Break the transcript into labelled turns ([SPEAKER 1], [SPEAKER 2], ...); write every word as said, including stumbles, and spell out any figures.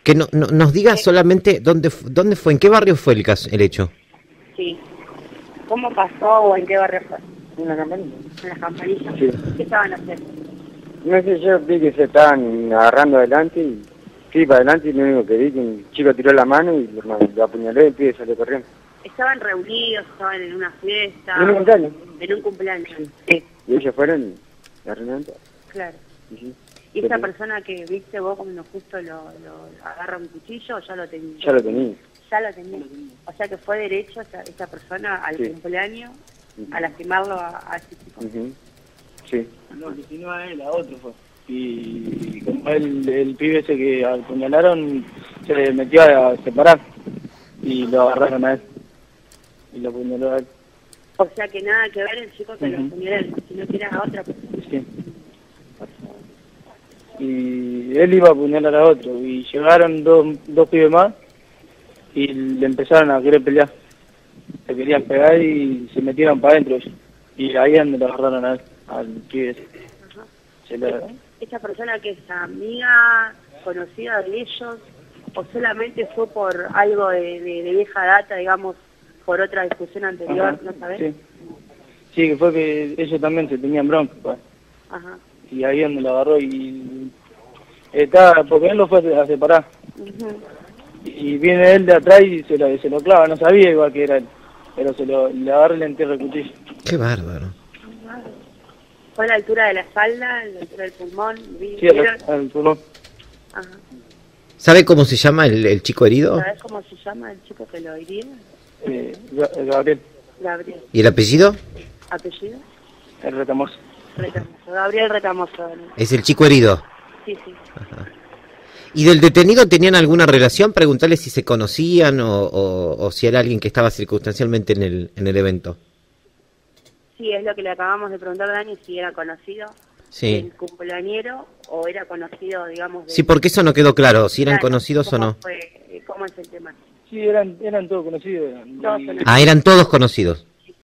[SPEAKER 1] Que no, no- nos diga solamente dónde fu- dónde fue, en qué barrio fue el caso, el hecho.
[SPEAKER 2] Sí. ¿Cómo pasó o en qué barrio fue?
[SPEAKER 3] Una campanilla.
[SPEAKER 2] En las campanillas.
[SPEAKER 3] Sí.
[SPEAKER 2] ¿Qué estaban haciendo?
[SPEAKER 3] No sé, yo vi que se estaban agarrando adelante y fui para adelante y lo único que vi que un chico tiró la mano y lo, lo apuñaló y el pibe salió corriendo.
[SPEAKER 2] Estaban reunidos, estaban en una fiesta.
[SPEAKER 3] En un cumpleaños.
[SPEAKER 2] En un cumpleaños. Sí,
[SPEAKER 3] Y ellos fueron y la arruinaron todo.
[SPEAKER 2] claro.
[SPEAKER 3] Y sí,
[SPEAKER 2] ¿Y
[SPEAKER 3] lo
[SPEAKER 2] esa
[SPEAKER 3] tenía.
[SPEAKER 2] persona que viste vos cuando justo lo, lo agarra un cuchillo ya lo tenía?
[SPEAKER 3] Ya lo tenía.
[SPEAKER 2] Ya lo tenía. O sea que fue derecho esa, esa persona al
[SPEAKER 3] Sí.
[SPEAKER 2] cumpleaños
[SPEAKER 3] Ujú.
[SPEAKER 2] a lastimarlo a, a ese chico.
[SPEAKER 3] Ujú. Sí.
[SPEAKER 4] No, que si no a él, a otro fue. Y como el, el pibe ese que apuñalaron se metió a separar y lo agarraron a él. Y lo apuñaló a él.
[SPEAKER 2] O sea que nada que ver el chico que lo
[SPEAKER 4] Ujú.
[SPEAKER 2] apuñaló, sino que era a otra persona.
[SPEAKER 4] Sí. Y él iba a apuñalar a otro. Y llegaron dos, dos pibes más y le empezaron a querer pelear. Se querían pegar y se metieron para adentro ellos. Y ahí es donde lo agarraron a él, al pibe ese.
[SPEAKER 2] Ajá.
[SPEAKER 4] Se lo-
[SPEAKER 2] ¿Esta persona que es amiga, conocida de ellos, o solamente fue por algo de, de, de vieja data, digamos, por otra discusión anterior,
[SPEAKER 4] Ajá,
[SPEAKER 2] no sabés?
[SPEAKER 4] Sí. Sí, que fue que ellos también se tenían bronca, pues.
[SPEAKER 2] Ajá.
[SPEAKER 4] Y ahí donde lo agarró y estaba, porque él lo fue a separar.
[SPEAKER 2] Ujú.
[SPEAKER 4] Y viene él de atrás y se lo, se lo clava, no sabía igual que era él, pero se lo le agarra y le entierra el cuchillo.
[SPEAKER 1] Qué bárbaro.
[SPEAKER 2] ¿Fue a la altura de la espalda, a la altura del pulmón? ¿Vi-
[SPEAKER 4] Sí, al,
[SPEAKER 2] vieron?
[SPEAKER 4] al pulmón.
[SPEAKER 2] Ajá.
[SPEAKER 1] ¿Sabe cómo se llama el, el chico herido?
[SPEAKER 2] ¿Sabés cómo se llama el chico que lo hirió?
[SPEAKER 4] Eh, Ga- Gabriel,
[SPEAKER 2] Gabriel.
[SPEAKER 1] ¿Y el apellido?
[SPEAKER 2] ¿Apellido?
[SPEAKER 4] el retamoso.
[SPEAKER 2] Retamoso. Gabriel Retamoso. ¿no?
[SPEAKER 1] Es el chico herido.
[SPEAKER 2] Sí, sí.
[SPEAKER 1] ¿Y del detenido tenían alguna relación? Preguntarle si se conocían o, o- o si era alguien que estaba circunstancialmente en el, en el evento.
[SPEAKER 2] Sí, es lo que le acabamos de preguntar a Dani, si era conocido
[SPEAKER 1] Sí.
[SPEAKER 2] el cumpleañero o era conocido, digamos... de-
[SPEAKER 1] Sí, porque eso no quedó claro, si eran
[SPEAKER 2] Claro,
[SPEAKER 1] conocidos o
[SPEAKER 2] ¿cómo
[SPEAKER 1] no.
[SPEAKER 2] fue- ¿Cómo es el tema?
[SPEAKER 4] Sí, eran, eran todos conocidos.
[SPEAKER 2] Todos
[SPEAKER 4] Y-
[SPEAKER 2] conocidos.
[SPEAKER 1] Ah, eran todos conocidos.